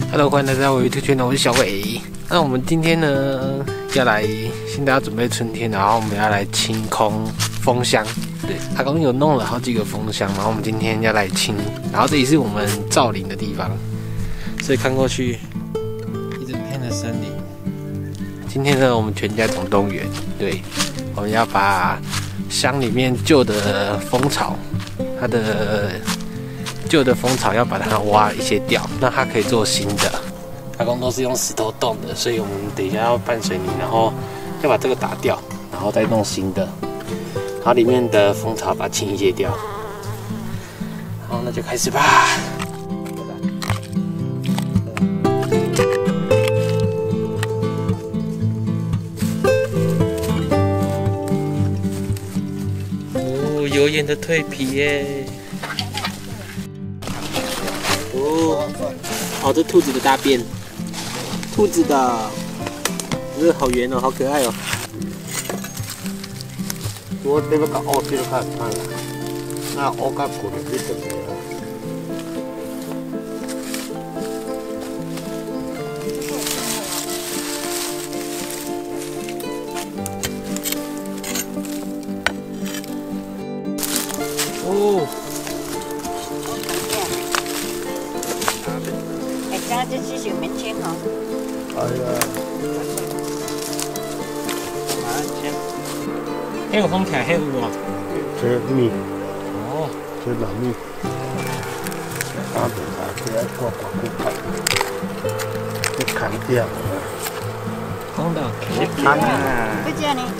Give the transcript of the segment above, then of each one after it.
Hello， 欢迎来到我 YouTube 圈，我是小伟。那我们今天呢，现在要准备春天，然后我们要来清空蜂箱。对，阿公有弄了好几个蜂箱，然后我们今天要来清。然后这里是我们造林的地方，所以看过去一整片的森林。今天呢，我们全家总动员，对，我们要把箱里面旧的蜂巢，它的旧的蜂巢要把它挖一些掉，让它可以做新的。阿公都是用石头冻的，所以我们等一下要拌水泥，然后要把这个打掉，然后再弄新的。然后里面的蜂巢把它清卸掉。好，那就开始吧。哦，有眼的蜕皮耶！哦，这兔子的大便，兔子的，好圆哦，好可爱哦。 我这个搞凹这个看看了，那凹个骨头你怎么样？ 哦。 这只是免清哦。 哎呀， 还有风卡，还有啊。 这米， 哦， 这老米，阿伯啊，这来挂砍，这砍掉了。 讲到砍啊！ 不这呢？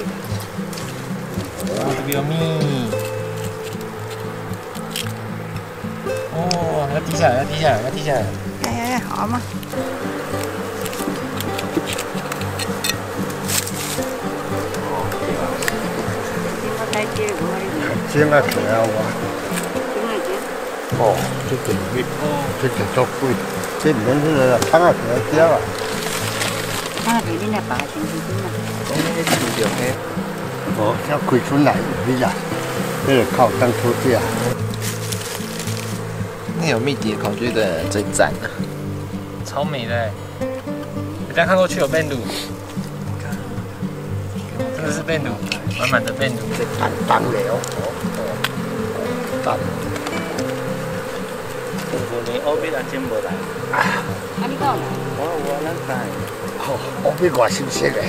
哦，这个有米。哦，要滴下来，要滴下来，要滴下来。 哎，好嘛。 煎啊起啊哇！哦，这个米，这个足贵，这里面是汤啊起啊煎啊。 汤啊起你来拔先去煎啊。 讲那个土掉嘿。 哦，要开出来你啦，这个靠当初这样。 那有密底的孔雀的最赞了，超美的。你再看过去有变卤，真的是变卤，满满的变卤。 这当了哦，当。 你后边啊，真无来。 啊，你讲啦？ 我咱知。 哦，后边外新鲜的，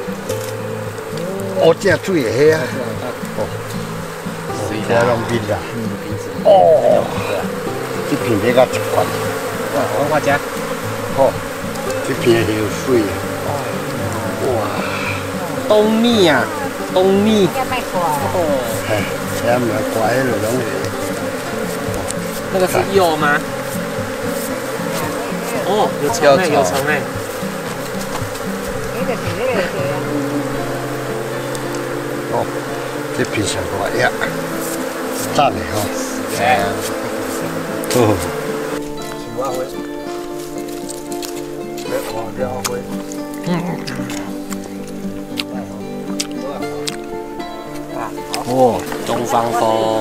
我这水的遐啊。哦，这拢面啦。哦。这片这个一罐， 黄花甲， 哦，这片有水啊，哇， 冬蜜啊，冬蜜， 哦， 哎，这么乖了拢是， 那个是柚吗？哦，有虫嘞，有虫嘞。 哦，这片上大呀，赞的哦。哦，青蛙灰，这黄椒灰， 哦，东方风。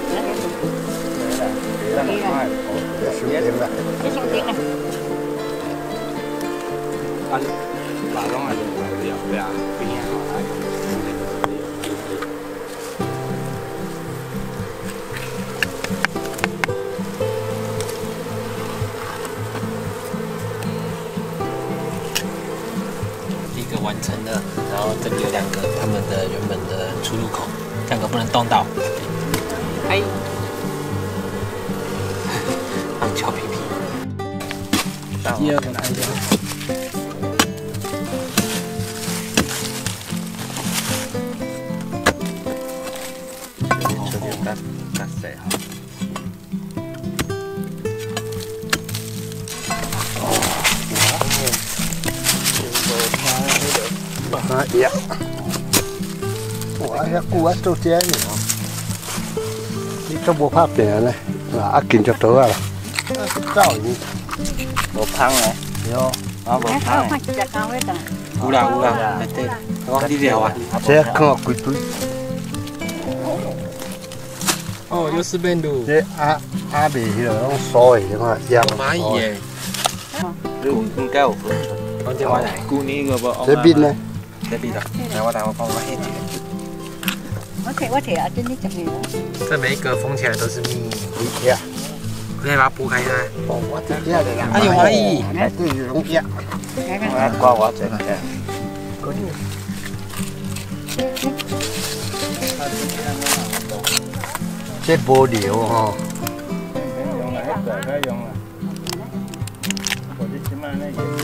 完成了，然后这里有两个他们的原本的出入口，两个不能动到。哎，让俏皮皮。第二个来一下。 这点干细哈。 啊呀！哇，遐久啊做这呢哦，你都无拍病呢，啊见着倒啊啦，走伊， 无芳嘞， 哟， 啊无芳。 有啦有啦，对啦，我你聊啊。 这看规堆， 哦，又是变卤。 这阿袂迄个拢烧的嘛，养蚂蚁耶。 应該有分寸。 我叫我来， 舊年個無。 这边呢？ 这边的，来我帮我黑几个。 我睇啊，真係食嘢。 这每一个封起来都是蜜， 你呀， 可以把它剥开它。 哦，我这样的啦。 哎呦蚂蚁， 对，有东西啊。 我掛我整嘅。 这无聊哦。 用啦，一個可以用啦。我啲起碼咧嘢。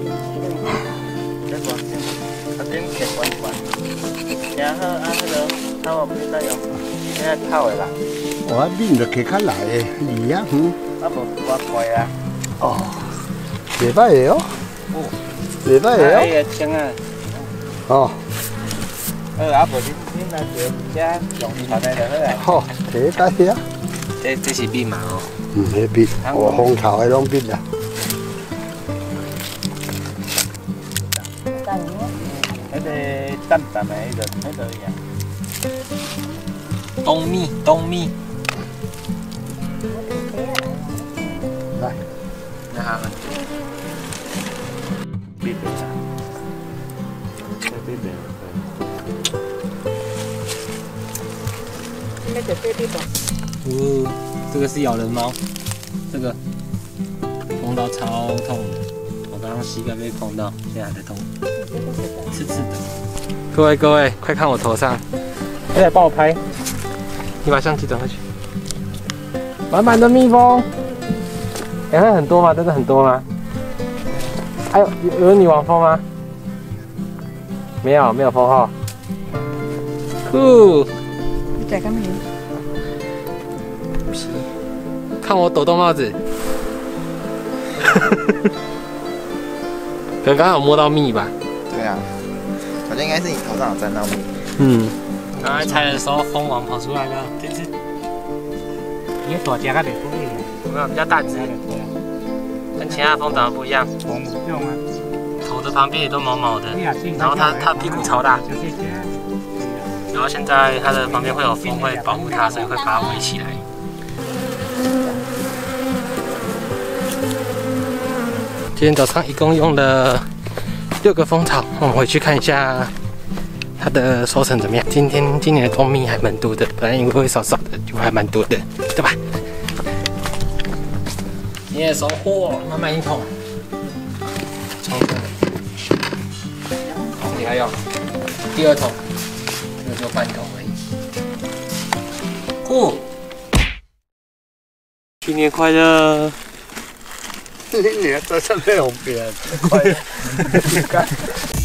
一個先，一邊食滾。然後啊，嗰度偷我邊得用，呢個偷嘅啦。 我邊度企開嚟嘅，而家啊無我貴啊。 哦，袂歹嘅哦，袂歹嘅哎呀，清啊！ 哦。 啊無你來做只用頭嚟就好啦。 好，睇睇啊。 这是蜜嘛哦。 迄邊，我紅頭喺兩邊啊。 嗰啲淡淡嘅喺度呀。 冬蜜，冬蜜。 來， 那好了。 必備啊！必備。 哦，这个是咬人猫，这个碰到超痛的，我刚刚膝盖被碰到，现在还在痛，刺刺的。各位，快看我头上！来帮我拍，你把相机转回去。满满的蜜蜂，两看很多吗？真的很多吗？还有女王蜂吗？没有封号。酷。 你在干嘛？ 看我抖动帽子，可能刚好摸到蜜吧。 对啊，我觉得应该是你头上有沾到蜜。 嗯。刚才采的时候，蜂王跑出来了，这只你大隻較袂可以有没有比较大只？跟其他蜂长得不一样， 紅用啊， 头的旁边也都毛毛的，然后它屁股超大，然后现在它的旁边会有蜂会保护它，所以会把它围起来。今天早上一共用了6个蜂巢，我们回去看一下它的收成怎么样。今年的蜂蜜还蛮多的，本来以为会少少的，就还蛮多的，对吧？今天的收获满满一桶，冲的。好，你还有第2桶，这个就半桶而已。酷！新年快乐！ 你在上面红边，快。